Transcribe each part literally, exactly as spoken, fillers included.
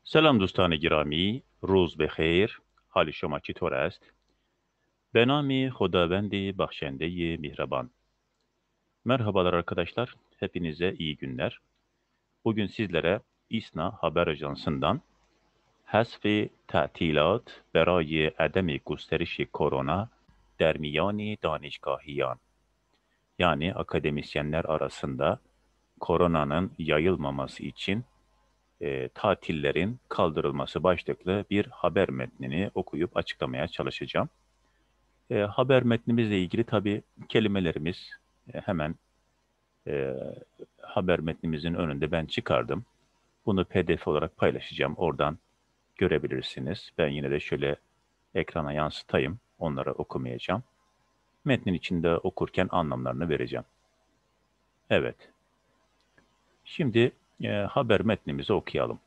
سلام دوستان گرامی، روز بخیر. حال شما چطور است؟ به نام خداوند بخشنده mihraban. Merhabalar arkadaşlar, hepinize iyi günler. Bugün sizlere İSNA Haber Ajansı'ndan حذف تعطیلات برای عدم گسترش کرونا در میان دانشگاهیان, yani akademisyenler arasında koronanın yayılmaması için e, tatillerin kaldırılması başlıklı bir haber metnini okuyup açıklamaya çalışacağım. E, haber metnimizle ilgili tabii kelimelerimiz e, hemen e, haber metnimizin önünde ben çıkardım. Bunu P D F olarak paylaşacağım. Oradan görebilirsiniz. Ben yine de şöyle ekrana yansıtayım. Onları okumayacağım. Metnin içinde okurken anlamlarını vereceğim. Evet. Şimdi e, haber metnimizi okuyalım.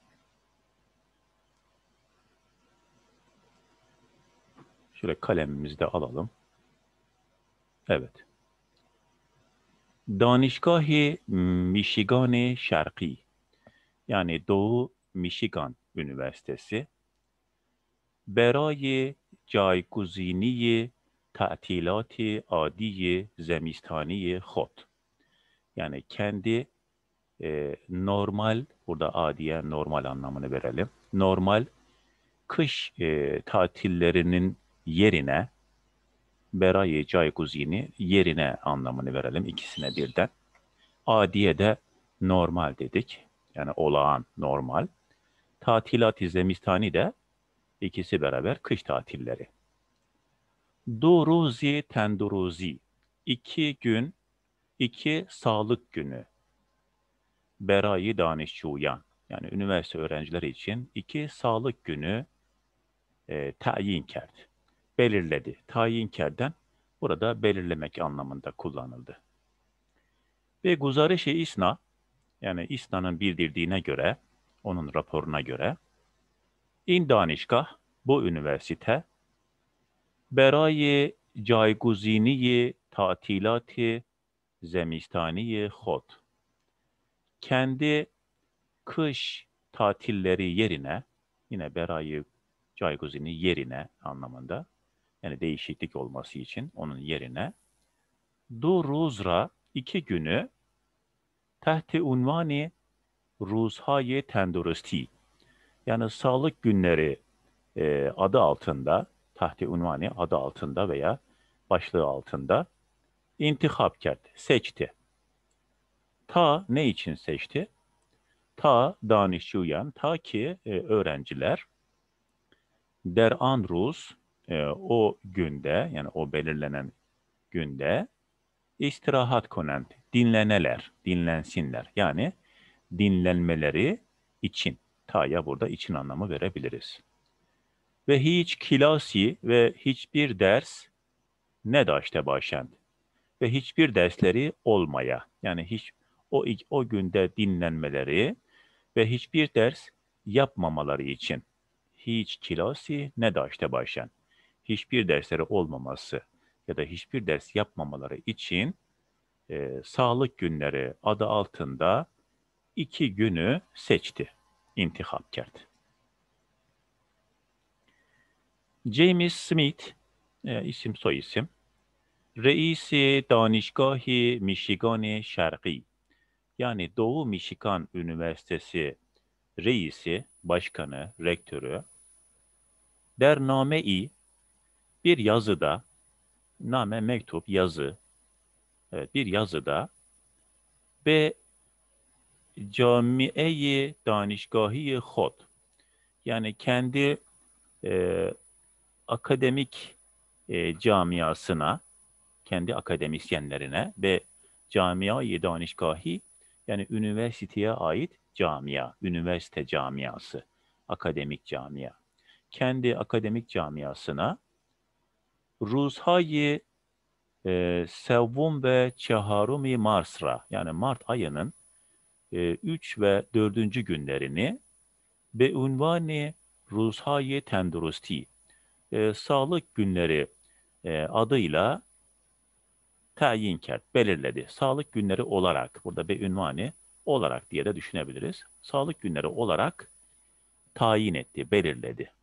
Şöyle kalemimizi de alalım. Evet. دانشگاه میشیگان شرقی, yani Doğu Michigan Üniversitesi, برای جایگزینی تعطیلات عادی زمستانی خود, yani kendi e, normal, burada adiye normal anlamını verelim, normal kış e, tatillerinin yerine, beraye cayguzini yerine anlamını verelim ikisine birden. Adiye de normal dedik. Yani olağan, normal. Tatilat-ı zemistani de ikisi beraber kış tatilleri. Du ruzi tenduruzi. İki gün, iki sağlık günü. Berayi danışçuyan. Yani üniversite öğrencileri için iki sağlık günü e, tayin kert. Belirledi. Tayin kerden burada belirlemek anlamında kullanıldı. Ve guzarış-ı isna, yani İSNA'nın bildirdiğine göre, onun raporuna göre, این دانشگاه, bu üniversite, برای جایگزینی تعطیلات زمستانی خود, kendi kış tatilleri yerine, yine berayı cayguzini yerine anlamında, yani değişiklik olması için onun yerine, du ruzra, iki günü, tahti unvani ruzhay tendurusti, yani sağlık günleri e, adı altında, tahti unvani adı altında veya başlığı altında intihap kert, seçti. Ta ne için seçti? Ta danışuyan, ta ki e, öğrenciler der an ruz, e, o günde, yani o belirlenen günde istirahat konent, dinleneler, dinlensinler. Yani dinlenmeleri için. Ta'ya burada için anlamı verebiliriz. Ve hiç kilasi ve hiçbir ders ne daşte başend. Ve hiçbir dersleri olmaya. Yani hiç o o günde dinlenmeleri ve hiçbir ders yapmamaları için. Hiç kilasi ne daşte başend. Hiçbir dersleri olmaması ya da hiçbir ders yapmamaları için e, sağlık günleri adı altında iki günü seçti. İntihap kert. James Smith, e, isim soy isim. Reisi Danişgahi Michigan Şerqi, yani Doğu Michigan Üniversitesi reisi, başkanı, rektörü, der name-i, bir yazıda, name mektup, yazı, evet, bir yazıda, ve camiye danişgahi khod, yani kendi e, akademik e, camiasına, kendi akademisyenlerine ve camia-i danişgahi, yani üniversiteye ait camia, üniversite camiası, akademik camia. Kendi akademik camiasına Ruzhay e, Sevvum ve Çeharumi Marsra, yani Mart ayının e, üç ve dördüncü günlerini be unvani Ruzhay Tendurusti, e, sağlık günleri e, adıyla tayin kert, belirledi. Sağlık günleri olarak, burada bir ünvani olarak diye de düşünebiliriz. Sağlık günleri olarak tayin etti, belirledi.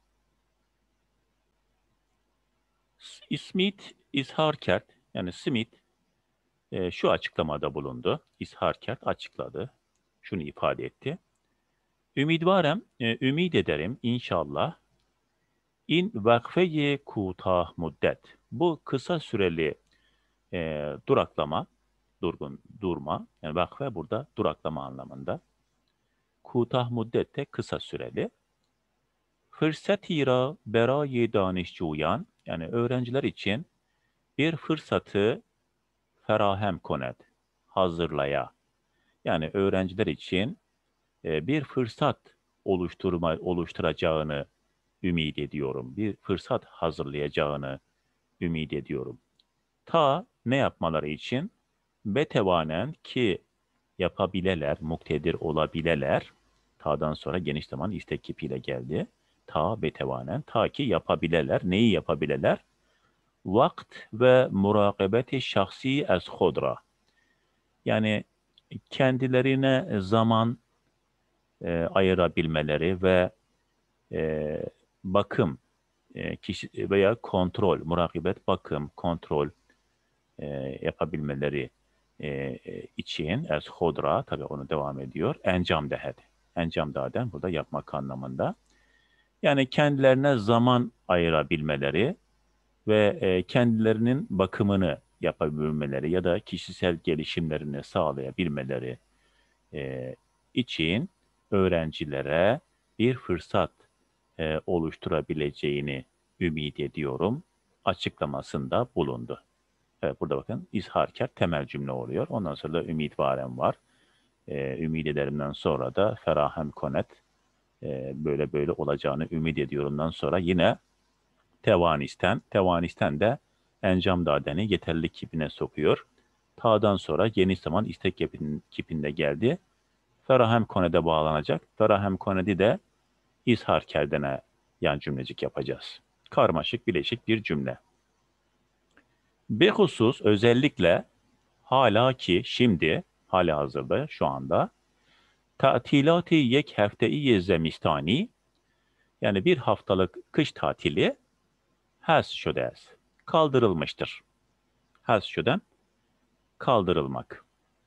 Smith ishar kert, yani Smith e, şu açıklamada bulundu. İshar kert açıkladı. Şunu ifade etti. Ümidvarım, e, ümid ederim inşallah in vakfe-i kutah müddet. Bu kısa süreli e, duraklama, durgun, durma. Yani vakfe burada duraklama anlamında. Kutah müddette kısa süreli. Fırsat-ı ra beraye danışcuyan, yani öğrenciler için bir fırsatı ferahem konet, hazırlaya. Yani öğrenciler için e, bir fırsat oluşturma oluşturacağını ümit ediyorum. Bir fırsat hazırlayacağını ümit ediyorum. Ta ne yapmaları için? Betevanen ki yapabileler, muktedir olabileler. Ta'dan sonra geniş zaman istek kipiyle geldi. Ta betevanen, ta ki yapabileler. Neyi yapabileler? Vakt ve murakabeti şahsi ez hodra. Yani kendilerine zaman e, ayırabilmeleri ve e, bakım e, kişi veya kontrol, murakibet, bakım, kontrol e, yapabilmeleri e, için ez hodra, tabii onu devam ediyor. Encam dehed. Encam daden burada yapmak anlamında. Yani kendilerine zaman ayırabilmeleri ve e, kendilerinin bakımını yapabilmeleri ya da kişisel gelişimlerini sağlayabilmeleri e, için öğrencilere bir fırsat e, oluşturabileceğini ümit ediyorum açıklamasında bulundu. Evet, burada bakın izharkar temel cümle oluyor. Ondan sonra da ümitvarem var. E, ümit ederimden sonra da ferahem konet, e, böyle böyle olacağını ümit ediyorumdan sonra yine tevanisten, tevanisten de encam dadeni yeterlilik kipine sokuyor. Ta'dan sonra geniş zaman istek kipin, kipinde geldi. Ferahem konede bağlanacak. Ferahem konedi de izhar kerdene yan cümlecik yapacağız. Karmaşık, bileşik bir cümle. Behusus özellikle hala ki şimdi, hali hazırda şu anda tatilati yek hefte-i zemistani, yani bir haftalık kış tatili has şödes, kaldırılmıştır. Has şöden kaldırılmak.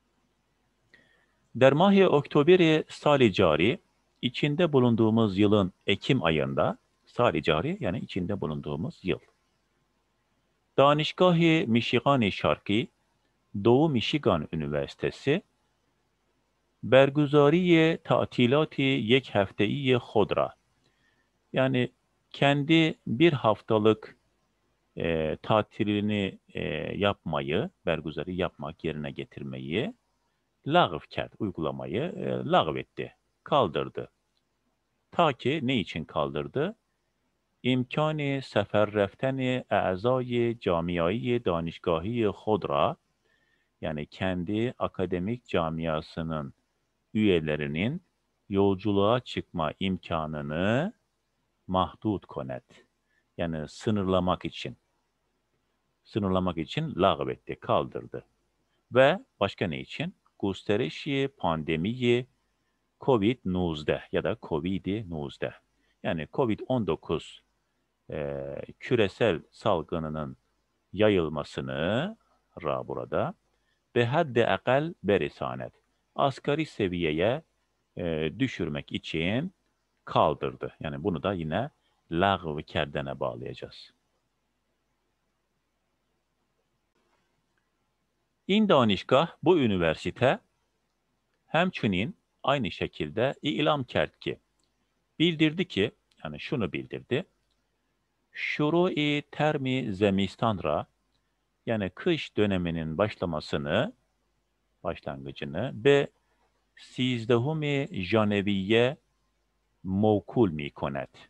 Dermahi Oktoberi sali cari, içinde bulunduğumuz yılın Ekim ayında, sali cari yani içinde bulunduğumuz yıl. Danışgah-ı Michigan-ı Şarkı, Doğu Michigan Üniversitesi, berguzari tatilat-ı yek hefte-i hodra, yani kendi bir haftalık e, tatilini e, yapmayı, berguzari yapmak, yerine getirmeyi, lağv kert, uygulamayı e, lağvetti, kaldırdı. Ta ki ne için kaldırdı? İmkanı sefer refteni e'zai camiai danışgahi hodra, yani kendi akademik camiasının üyelerinin yolculuğa çıkma imkanını mahdut konet. Yani sınırlamak için. Sınırlamak için lağvetti, kaldırdı. Ve başka ne için? Gösterişi pandemiyi covid dokuz ya da covid dokuz. Yani covid on dokuz e, küresel salgınının yayılmasını ra burada ve haddi akal berisanet, asgari seviyeye e, düşürmek için kaldırdı. Yani bunu da yine lağv-ı kerdene bağlayacağız. İn danışgah, bu üniversite hemçinin aynı şekilde ilam kert ki, bildirdi ki, yani şunu bildirdi. Şuru-i termi zemistanra, yani kış döneminin başlamasını, başlangıcını ve sizdehumi janeviye mevkul mi konet.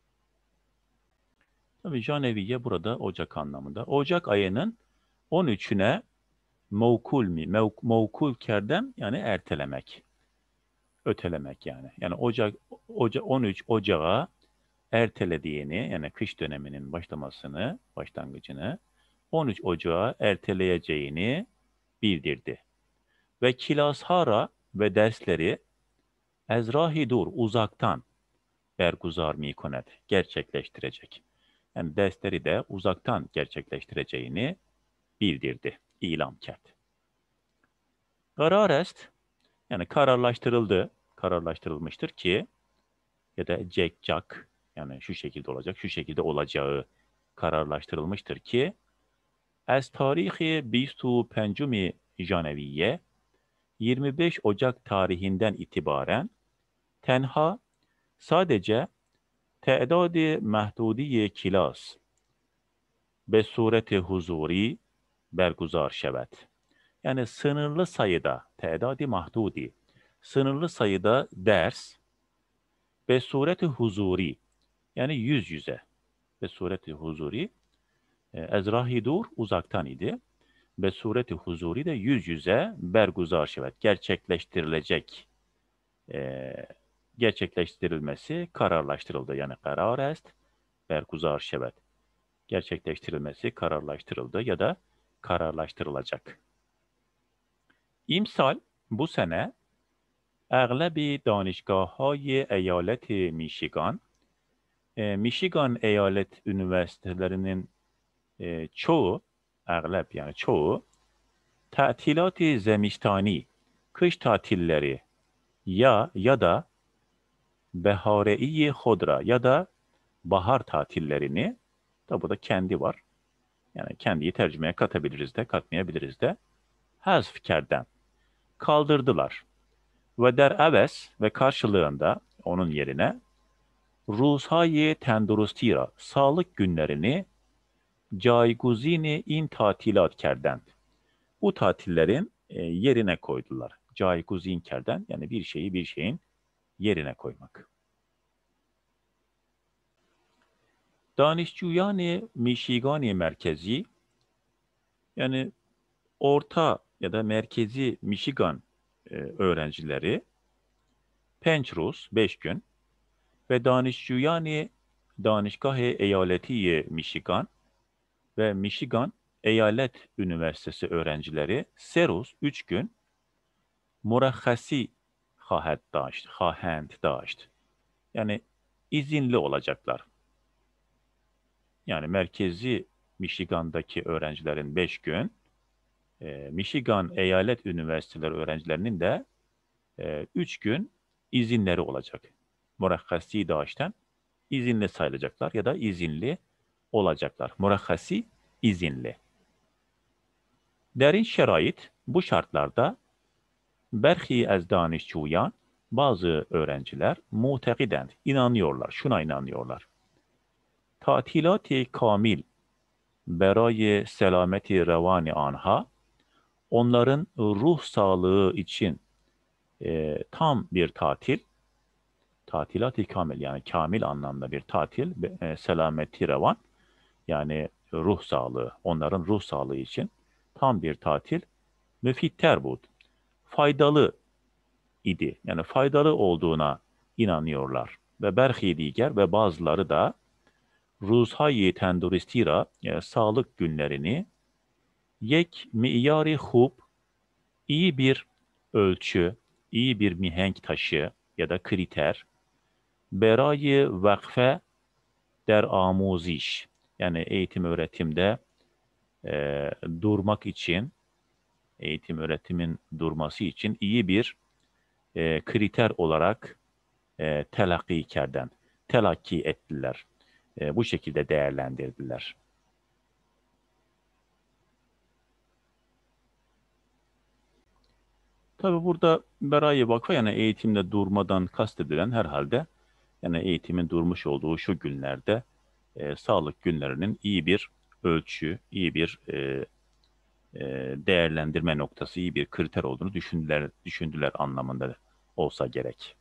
Tabii janeviye burada Ocak anlamında. Ocak ayının on üçüne mevkul mi? Mev, mevkul kerdem yani ertelemek. Ötelemek yani. Yani Ocak, Oca, on üç Ocağı ertelediğini, yani kış döneminin başlamasını, başlangıcını on üç Ocağı erteleyeceğini bildirdi. Ve kilashara ve dersleri ezrahi dur uzaktan, berguzar mikonet, gerçekleştirecek. Yani dersleri de uzaktan gerçekleştireceğini bildirdi, ilan ket. Karar est, yani kararlaştırıldı, kararlaştırılmıştır ki ya da cekcak, yani şu şekilde olacak, şu şekilde olacağı kararlaştırılmıştır ki az tarihi بیست و پنجم ژانویه yirmi beş Ocak tarihinden itibaren tenha sadece تعداد محدودی کلاس به صورت حضوری برگزار شود. Yani sınırlı sayıda, تعداد محدودی, sınırlı sayıda ders به صورت حضوری, yani yüz yüze, به صورت حضوری, از راهی دور uzaktan idi. Ve sureti huzuri de yüz yüze berguzar şevet, gerçekleştirilecek, e, gerçekleştirilmesi kararlaştırıldı. Yani karar est, berguzar şevet, gerçekleştirilmesi kararlaştırıldı ya da kararlaştırılacak. İmsal bu sene اغلب دانشگاه‌های eyalet Michigan, e, Michigan eyalet üniversitelerinin e, çoğu, اغلب yani çoğu, tatilat-ı zemistani, kış tatilleri ya ya da behare-i hodra ya da bahar tatillerini, da bu da kendi var. Yani kendiyi tercümeye katabiliriz de, katmayabiliriz de. Hazf kerden, kaldırdılar. Ve der eves ve karşılığında onun yerine Ruzhayi tendurustira, sağlık günlerini cayguzini in tatilat kerden. Bu tatillerin e, yerine koydular. Cayguzin kerden, yani bir şeyi bir şeyin yerine koymak. Danışcuyan Michigan merkezi, yani orta ya da merkezi Michigan e, öğrencileri Pençrus beş gün ve Danışcuyan Danışgah-ı Eyaleti Michigan ve Michigan Eyalet Üniversitesi öğrencileri Serus üç gün murahhasi خواهد داشت, خواهند داشت. Yani izinli olacaklar. Yani merkezi Michigan'daki öğrencilerin beş gün, e, Michigan Eyalet Üniversiteleri öğrencilerinin de e, üç gün izinleri olacak. Murahhasi daşten izinli sayılacaklar ya da izinli olacaklar. Murahhasi izinli. Derin şerait, bu şartlarda berhi az danışçuyan, bazı öğrenciler mutekiden, inanıyorlar, şuna inanıyorlar. Tatilat-ı kamil برای selameti revani anha, onların ruh sağlığı için e, tam bir tatil, tatilat-ı kamil, yani kamil anlamda bir tatil, e, selameti revan, yani ruh sağlığı, onların ruh sağlığı için tam bir tatil, müfitter bud, faydalı idi. Yani faydalı olduğuna inanıyorlar. Ve berhi diğer ve bazıları da Ruzhayi tenduristira, yani sağlık günlerini yek miyari hub, iyi bir ölçü, iyi bir mihenk taşı ya da kriter, berayı vakfe der amuziş, yani eğitim öğretimde e, durmak için, eğitim öğretimin durması için iyi bir e, kriter olarak e, telakki kerden, telakki ettiler. E, bu şekilde değerlendirdiler. Tabi burada Beraye Vakfı, yani eğitimde durmadan kastedilen herhalde, yani eğitimin durmuş olduğu şu günlerde e, sağlık günlerinin iyi bir ölçü, iyi bir e, e, değerlendirme noktası, iyi bir kriter olduğunu düşündüler, düşündüler anlamında olsa gerek.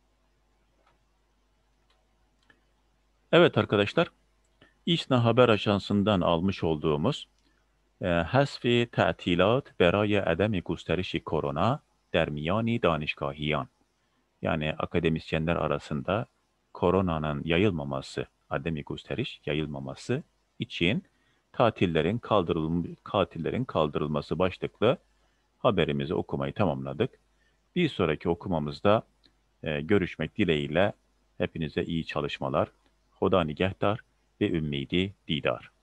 Evet arkadaşlar, İSNA Haber Ajansı'ndan almış olduğumuz e, Hasfi Ta'tilat Beraye Ademi Gösterişi Korona Der Miyani Danişgahiyan, yani akademisyenler arasında koronanın yayılmaması, ademi gösteriş yayılmaması için tatillerin kaldırılm tatillerin kaldırılması başlıklı haberimizi okumayı tamamladık. Bir sonraki okumamızda e, görüşmek dileğiyle Hepinize iyi çalışmalar. Xuda nigehtar ve ümmidi didar.